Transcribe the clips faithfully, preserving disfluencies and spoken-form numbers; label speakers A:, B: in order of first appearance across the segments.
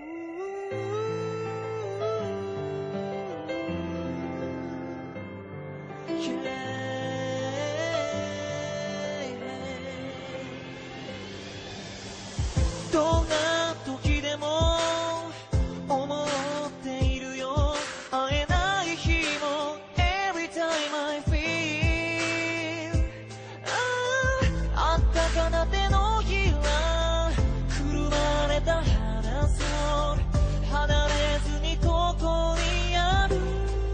A: どんな時でも思っているよ。会えない日も Every time I feel あったかな手のひらくるまれた肌そう離れずにここにある。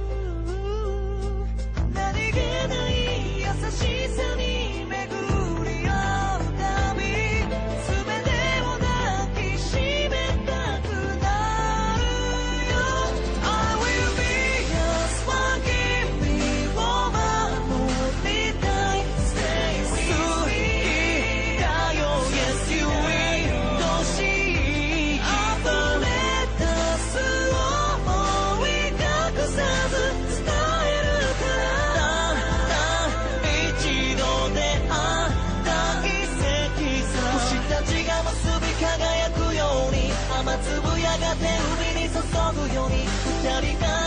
A: 何気ない優しさに巡り合うたび全てを抱きしめたくなるよ。 I will be yours forgive me を守りたい Stay with me だよ Yes you will どし溢れ出す想い隠さず伝えるから一度出会った奇跡さ。星たちが結び輝くように雨粒やがて海に注ぐように二人が